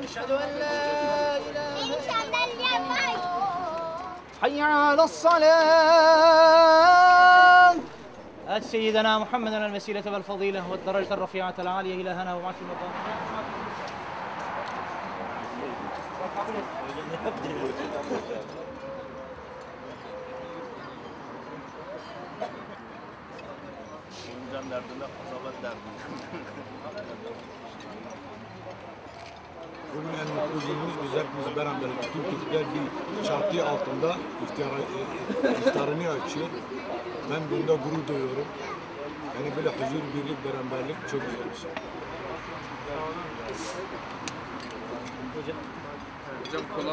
أشهد أن لا إله إلا الله حي على الصلاة آت سيدنا محمدا الوسيلة والفضيلة والدرجة الرفيعة العالية إلهنا وبعث المقام. Bugün en mutlu günümüz, biz hepimiz beraber bütün Türkler bir çatı altında iftarını açıyor. Ben bunda gurur duyuyorum. Yani böyle huzur, birlik, beraberlik çok güzel bir şey. Hocam kola.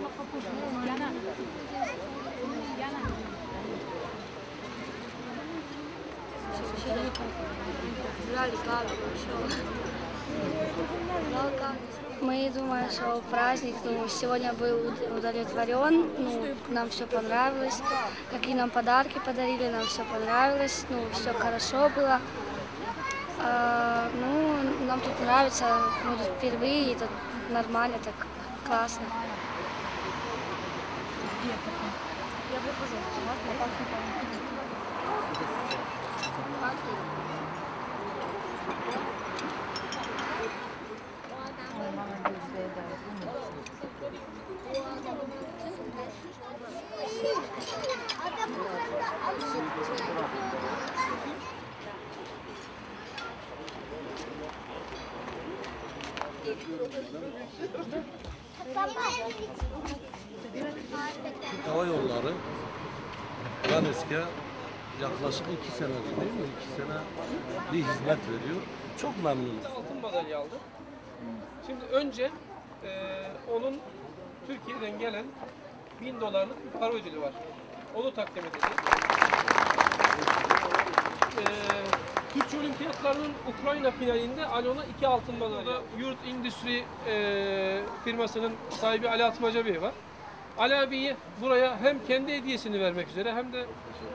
Мы думаем, что праздник сегодня был удовлетворен, нам все понравилось, какие нам подарки подарили, нам все понравилось, все хорошо было. Нам тут нравится, мы тут впервые, и тут нормально, так классно. Я выхожу, у вас на Türk Hava Yolları Ganes'e yaklaşık 2 senedir değil mi? 2 sene bir hizmet veriyor. Çok memnunuz. Altın madalya aldı. Şimdi önce onun Türkiye'den gelen $1000'lık bir para ödülü var. Onu takdim edeceğiz. Türkçe Olimpiyatlarının Ukrayna finalinde Ali ona 2 altın madalya. Yurt Endüstri firmasının sahibi Ali Atmaca Bey var. Ali abiyi buraya hem kendi hediyesini vermek üzere hem de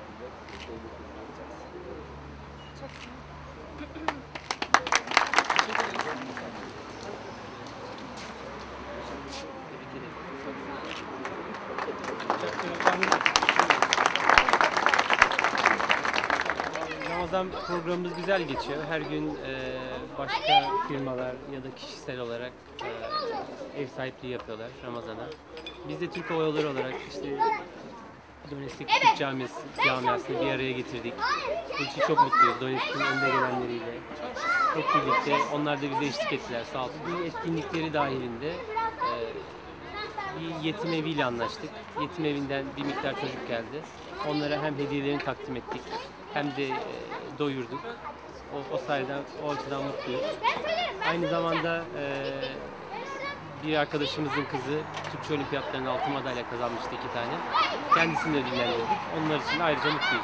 Ramazan programımız güzel geçiyor. Her gün başka firmalar ya da kişisel olarak ev sahipliği yapıyorlar Ramazan'a. Biz de Türk Hava Yolları olarak işte Donetsk Türk Camiası'nı bir araya getirdik. Bunun için çok mutluyuz. Donetsk'in önde gelenleriyle hep birlikte onlar da bize eşlik ettiler sağ olsun. Bu etkinlikleri dahilinde bir yetim eviyle anlaştık. Yetim evinden bir miktar çocuk geldi. Onlara hem hediyelerini takdim ettik hem de doyurduk. O sayede o açıdan mutluyuz. Aynı zamanda bir arkadaşımızın kızı Türkçe Olimpiyatlarında altın madalya kazanmıştı 2 tane. Kendisini de ödüllendirdik. Onlar için ayrıca mutluyuz.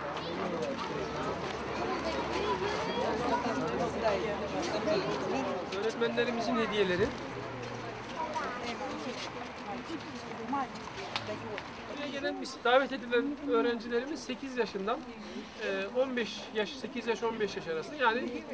öğretmenlerimizin hediyeleri. Buraya gelen davet edilen öğrencilerimiz 8 yaşından 15 yaş, 8 yaş 15 yaş arası. Yani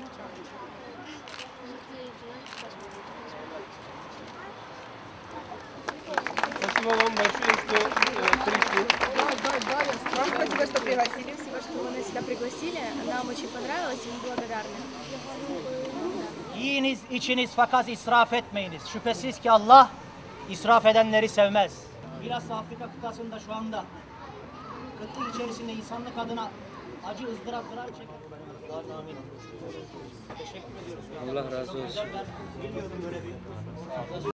спасибо вам большое, что пришли. Вам спасибо, что пригласили, всего, что вы себя пригласили. Нам очень понравилось, и мы благодарны. Yiyiniz, içiniz fakat israf etmeyiniz. Şüphesiz ki Allah israf edenleri sevmez. Bilhassa Afrika kıtasında şu anda kıtlık içerisinde insanlık adına acı ızdıraplar çeken. Amin. Teşekkür ediyoruz. Allah razı olsun. Biliyordum böyle bir